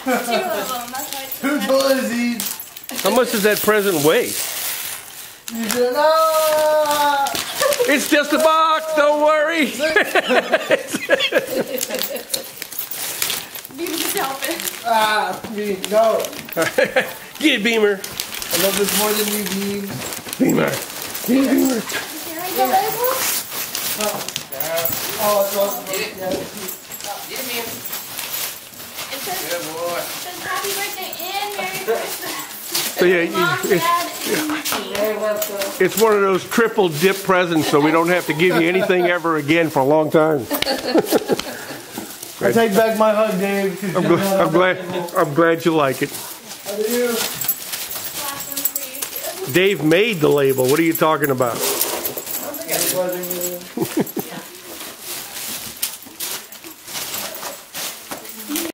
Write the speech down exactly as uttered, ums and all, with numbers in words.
of them. That's why it's Who told us these? How much does that present weigh? You should know. It's just a box, don't worry. Beamer just helping. Ah, me, no. Get it, Beamer. I love this more than you, Beam. Beamer. Get it, Beamer. Can I get label? Oh, oh it's awesome. Get it. Yeah. Get him in. It says, Good boy. it says happy birthday and Merry Christmas. So yeah, Mom, it's, Dad, and me. Very welcome. it's one of those triple dip presents, so we don't have to give you anything ever again for a long time. I take back my hug, Dave. I'm, gl- I'm glad. I'm glad you like it. How do you? Last one's for you too. Dave made the label. What are you talking about? I don't think I